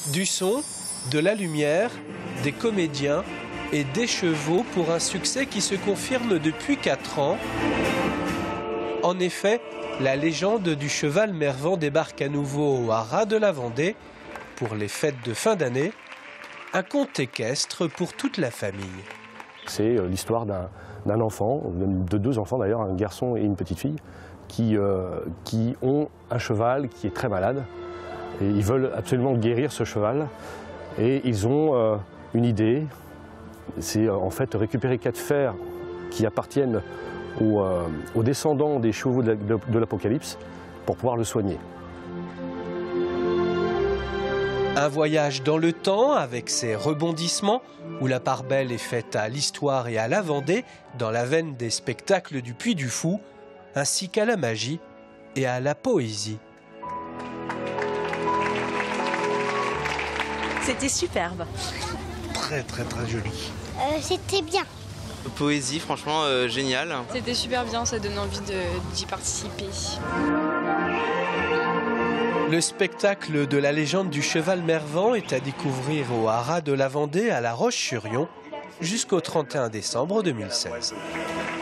Du son, de la lumière, des comédiens et des chevaux pour un succès qui se confirme depuis 4 ans. En effet, la légende du cheval Mervan débarque à nouveau au haras de la Vendée pour les fêtes de fin d'année. Un conte équestre pour toute la famille. C'est l'histoire d'un enfant, de 2 enfants d'ailleurs, un garçon et une petite fille, qui ont un cheval qui est très malade. Et ils veulent absolument guérir ce cheval. Et ils ont une idée, c'est en fait récupérer 4 fers qui appartiennent aux descendants des chevaux de l'Apocalypse pour pouvoir le soigner. Un voyage dans le temps avec ses rebondissements où la part belle est faite à l'histoire et à la Vendée dans la veine des spectacles du Puy du Fou ainsi qu'à la magie et à la poésie. C'était superbe. Très joli. C'était bien. Poésie, franchement, génial. C'était super bien, ça donne envie d'y participer. Le spectacle de la légende du cheval Mervan est à découvrir au haras de la Vendée à La Roche-sur-Yon jusqu'au 31 décembre 2016.